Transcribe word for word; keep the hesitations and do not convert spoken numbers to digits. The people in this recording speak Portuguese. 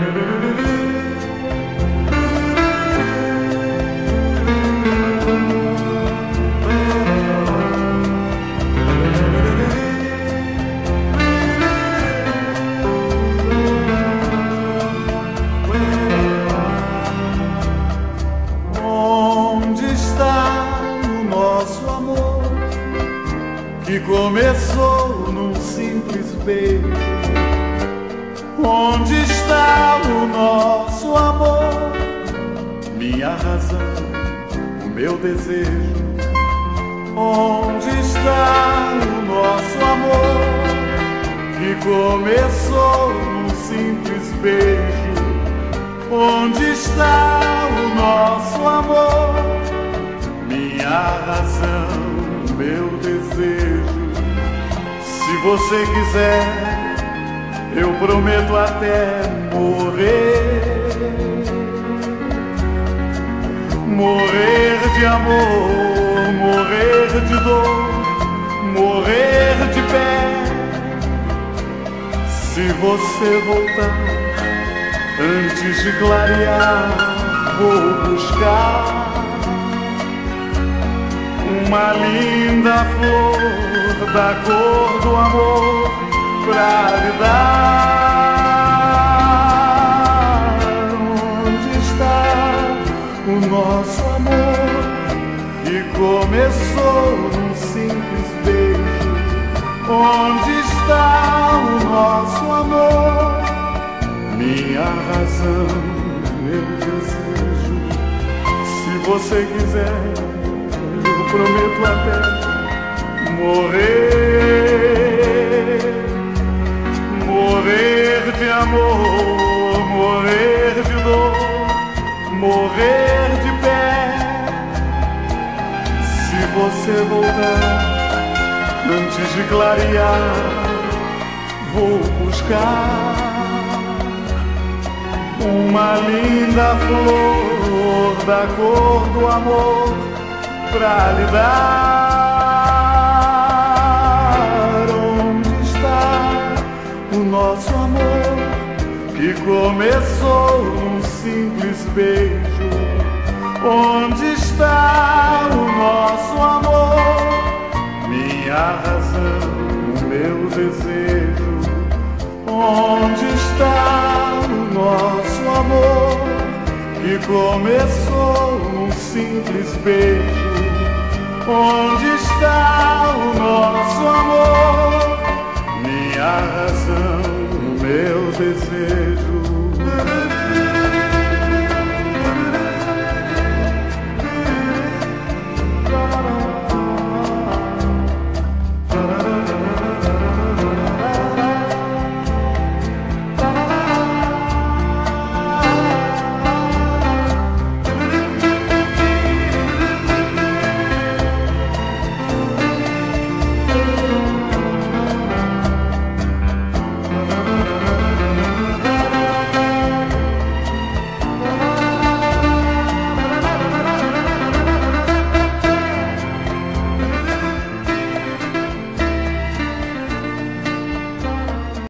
Que começou num simples beijo. Onde está o nosso amor? Minha razão, o meu desejo. Onde está o nosso amor? Que começou num simples beijo. Onde está o nosso amor? Minha razão, meu desejo. Se você quiser, eu prometo até morrer. Morrer de amor, morrer de dor, morrer de pé. Se você voltar antes de clarear, vou buscar uma linda flor da cor do amor pra lhe dar. Onde está o nosso amor que começou num simples beijo? Onde está o nosso amor? Minha razão, meu desejo. Se você quiser, prometo até morrer. Morrer de amor, morrer de dor, morrer de pé. Se você voltar antes de clarear, vou buscar uma linda flor da cor do amor pra lhe dar. Onde está o nosso amor que começou num simples beijo? Onde está o nosso amor? Minha razão, o meu desejo. Onde está o nosso amor que começou num simples beijo? Onde está o nosso amor? Minha razão, o meu desejo.